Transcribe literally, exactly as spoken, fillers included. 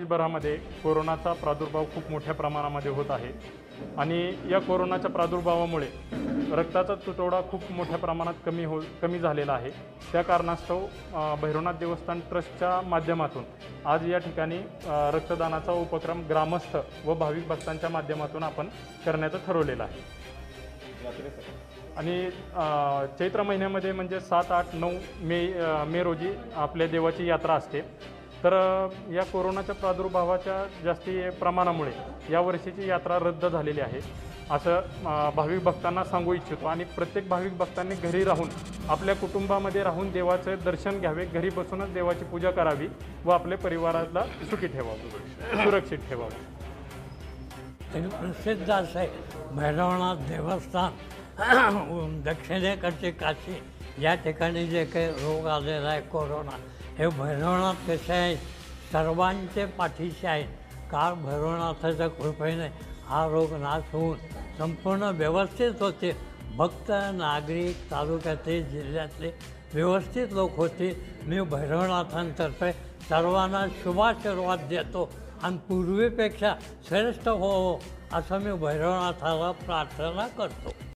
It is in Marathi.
देशभरामध्ये कोरोनाचा प्रादुर्भाव खूप मोठ्या प्रमाणामध्ये होत आहे आणि या कोरोनाच्या प्रादुर्भावामुळे रक्ताचा तुटवडा खूप मोठ्या प्रमाणात कमी हो कमी झालेला आहे। त्या कारणास्तव भैरवनाथ देवस्थान ट्रस्टच्या माध्यमातून आज या ठिकाणी रक्तदानाचा उपक्रम ग्रामस्थ व भाविक भक्तांच्या माध्यमातून आपण करण्याचं ठरवलेलं आहे। आणि चैत्र महिन्यामध्ये म्हणजे सात आठ नऊ मे मे रोजी आपल्या देवाची यात्रा असते। तर या कोरोनाच्या प्रादुर्भावाच्या जास्ती प्रमाणामुळे या वर्षीची यात्रा रद्द झालेली आहे असं भाविक भक्तांना सांगू इच्छितो। आणि प्रत्येक भाविक भक्तांनी घरी राहून आपल्या कुटुंबामध्ये राहून देवाचे दर्शन घ्यावे, घरी बसूनच देवाची पूजा करावी व आपल्या परिवाराला सुखी ठेवावं, सुरक्षित ठेवावं। प्रसिद्ध असे भैरवनाथ देवस्थान दक्षिणेकडचे काशी या ठिकाणी जे काही रोग आलेला आहे कोरोना, हे भैरवनाथ कसे आहे सर्वांचे पाठीशी आहेत। काळ भैरवनाथाच्या कृपेने हा रोग नाश होऊन संपूर्ण व्यवस्थित होते। भक्त नागरिक तालुक्यातले जिल्ह्यातले व्यवस्थित लोक होते। मी भैरवनाथांतर्फे सर्वांना शुभाशीर्वाद देतो आणि पूर्वीपेक्षा श्रेष्ठ हो असं मी भैरवनाथाला प्रार्थना करतो।